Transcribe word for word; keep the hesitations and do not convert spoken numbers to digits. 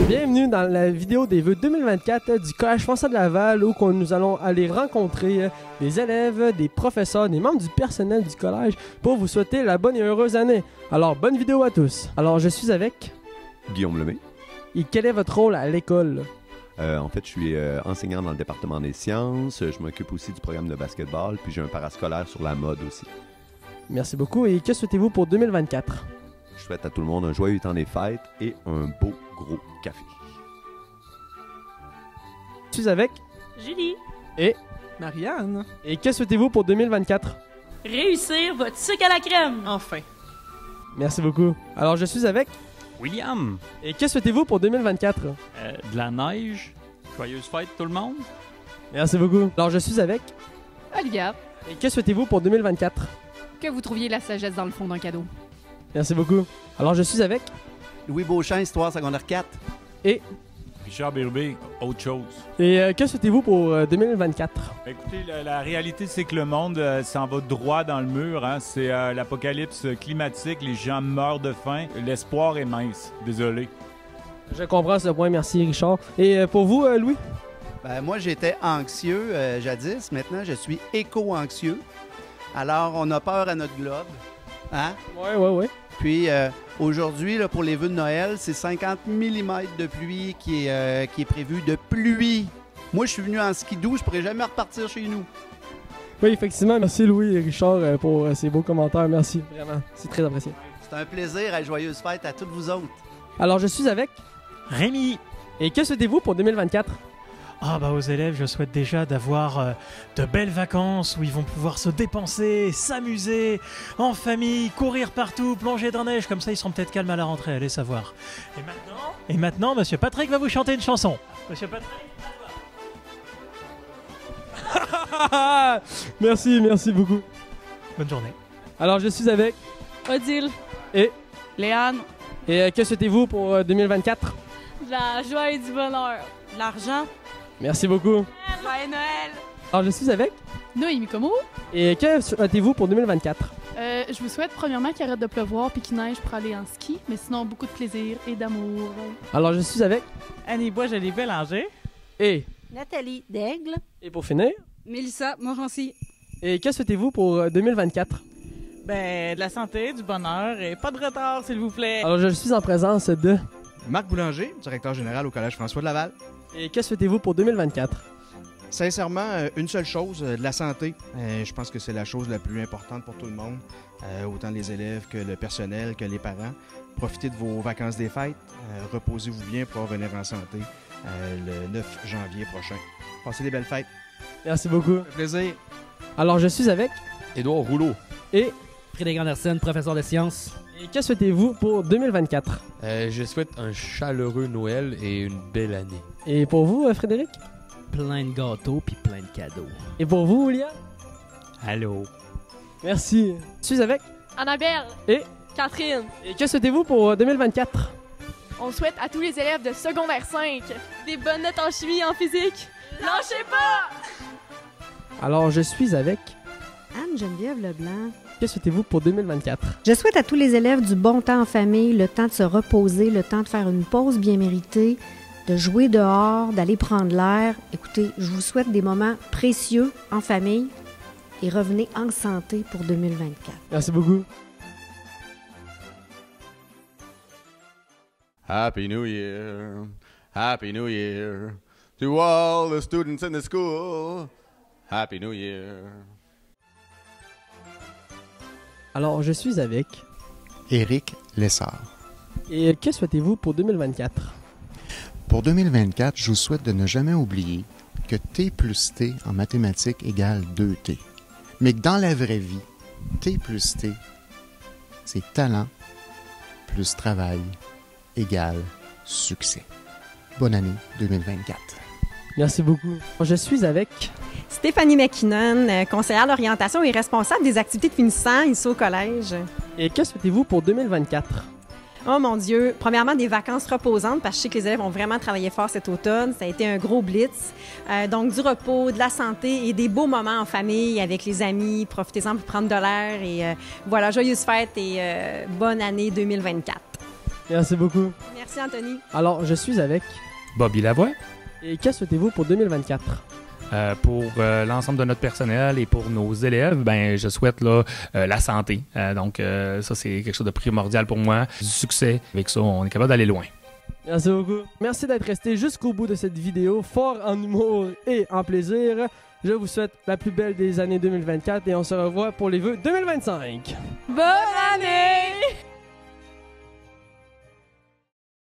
Bienvenue dans la vidéo des vœux deux mille vingt-quatre du Collège François de Laval où nous allons aller rencontrer des élèves, des professeurs, des membres du personnel du collège pour vous souhaiter la bonne et heureuse année. Alors, bonne vidéo à tous. Alors, je suis avec... Guillaume Lemay. Et quel est votre rôle à l'école? Euh, en fait, je suis euh, enseignant dans le département des sciences. Je m'occupe aussi du programme de basketball, puis j'ai un parascolaire sur la mode aussi. Merci beaucoup. Et que souhaitez-vous pour deux mille vingt-quatre? Je souhaite à tout le monde un joyeux temps des fêtes et un beau gros café. Je suis avec... Julie. Et... Marianne. Et que souhaitez-vous pour deux mille vingt-quatre? Réussir votre sucre à la crème. Enfin. Merci beaucoup. Alors, je suis avec... William. Et que souhaitez-vous pour deux mille vingt-quatre? Euh, de la neige. Joyeuse fête tout le monde. Merci beaucoup. Alors, je suis avec... Olivia, Et que souhaitez-vous pour deux mille vingt-quatre? que vous trouviez la sagesse dans le fond d'un cadeau. Merci beaucoup. Alors, je suis avec... Louis Beauchamp, Histoire secondaire quatre. Et... Richard Birbé, autre chose. Et euh, que souhaitez-vous pour euh, deux mille vingt-quatre? Écoutez, la, la réalité, c'est que le monde euh, s'en va droit dans le mur. Hein? C'est euh, l'apocalypse climatique, les gens meurent de faim. L'espoir est mince. Désolé. Je comprends ce point, merci Richard. Et euh, pour vous, euh, Louis? Ben, moi, j'étais anxieux euh, jadis. Maintenant, je suis éco-anxieux. Alors, on a peur à notre globe. Hein? Ouais, ouais, ouais. Puis, euh, aujourd'hui, là, pour les vœux de Noël, c'est cinquante millimètres de pluie qui est, euh, qui est prévu de pluie. Moi, je suis venu en skidoo, je pourrais jamais repartir chez nous. Oui, effectivement, merci Louis et Richard euh, pour euh, ces beaux commentaires. Merci, vraiment, c'est très apprécié. C'est un plaisir et joyeuse fête à toutes vous autres. Alors, je suis avec... Rémi. Et que souhaitez-vous pour deux mille vingt-quatre? Ah bah aux élèves, je souhaite déjà d'avoir euh, de belles vacances où ils vont pouvoir se dépenser, s'amuser, en famille, courir partout, plonger dans la neige, comme ça ils seront peut-être calmes à la rentrée, allez savoir. Et maintenant, et maintenant, Monsieur Patrick va vous chanter une chanson. Monsieur Patrick, à toi. Merci, merci beaucoup. Bonne journée. Alors, je suis avec... Odile. Et... Léane, Et euh, que souhaitez-vous pour euh, deux mille vingt-quatre? De la joie et du bonheur. de l'argent, Merci beaucoup. joyeux Noël. Alors, je suis avec... Noémie Como, Et que souhaitez-vous pour deux mille vingt-quatre? Euh, je vous souhaite premièrement qu'il arrête de pleuvoir puis qu'il neige pour aller en ski, mais sinon beaucoup de plaisir et d'amour. Alors, je suis avec... Annie Bois-Jolie Bélanger. Et... Nathalie Daigle. Et pour finir... Mélissa Morancy. Et que souhaitez-vous pour euh, deux mille vingt-quatre? Ben, de la santé, du bonheur et pas de retard, s'il vous plaît. Alors, je suis en présence de... Marc Boulanger, directeur général au Collège François de Laval. Et que souhaitez-vous pour deux mille vingt-quatre? Sincèrement, euh, une seule chose, euh, de la santé. Euh, je pense que c'est la chose la plus importante pour tout le monde, euh, autant les élèves que le personnel, que les parents. Profitez de vos vacances des fêtes, euh, reposez-vous bien pour revenir en santé euh, le neuf janvier prochain. Passez des belles fêtes. Merci beaucoup. Ça fait plaisir. Alors, je suis avec... Édouard Rouleau. Et... Frédéric Anderson, professeur de sciences. Et que souhaitez-vous pour deux mille vingt-quatre? Euh, je souhaite un chaleureux Noël et une belle année. Et pour vous, euh, Frédéric? Plein de gâteaux puis plein de cadeaux. Et pour vous, William? Allô. Merci. Je suis avec... Annabelle, Et... Catherine. Et que souhaitez-vous pour euh, deux mille vingt-quatre? on souhaite à tous les élèves de secondaire cinq Des bonnes notes en chimie et en physique. Lâchez pas! Alors, je suis avec... Anne-Geneviève Leblanc. Que souhaitez-vous pour deux mille vingt-quatre? Je souhaite à tous les élèves du bon temps en famille, le temps de se reposer, le temps de faire une pause bien méritée, de jouer dehors, d'aller prendre l'air. Écoutez, je vous souhaite des moments précieux en famille et revenez en santé pour deux mille vingt-quatre. Merci beaucoup. Happy New Year, Happy New Year, to all the students in the school, Happy New Year. Alors, je suis avec... Éric Lessard. Et que souhaitez-vous pour deux mille vingt-quatre? Pour deux mille vingt-quatre, je vous souhaite de ne jamais oublier que T plus T en mathématiques égale deux T. Mais que dans la vraie vie, T plus T, c'est talent plus travail égale succès. Bonne année deux mille vingt-quatre. Merci beaucoup. Je suis avec... Stéphanie McKinnon, euh, conseillère d'orientation et responsable des activités de finissant ici au collège. Et que souhaitez-vous pour deux mille vingt-quatre? Oh mon Dieu! Premièrement, des vacances reposantes parce que je sais que les élèves ont vraiment travaillé fort cet automne. Ça a été un gros blitz. Euh, donc, du repos, de la santé et des beaux moments en famille avec les amis. Profitez-en pour prendre de l'air. Et euh, voilà, joyeuses fêtes et euh, bonne année deux mille vingt-quatre. Merci beaucoup. Merci. Merci, Anthony. Alors, je suis avec... Bobby Lavoie. Et que souhaitez-vous pour deux mille vingt-quatre? Euh, pour euh, l'ensemble de notre personnel et pour nos élèves, ben je souhaite là, euh, la santé. Euh, donc euh, ça, c'est quelque chose de primordial pour moi. Du succès. Avec ça, on est capable d'aller loin. Merci beaucoup. Merci d'être resté jusqu'au bout de cette vidéo, fort en humour et en plaisir. Je vous souhaite la plus belle des années deux mille vingt-quatre et on se revoit pour les vœux deux mille vingt-cinq. Bonne année!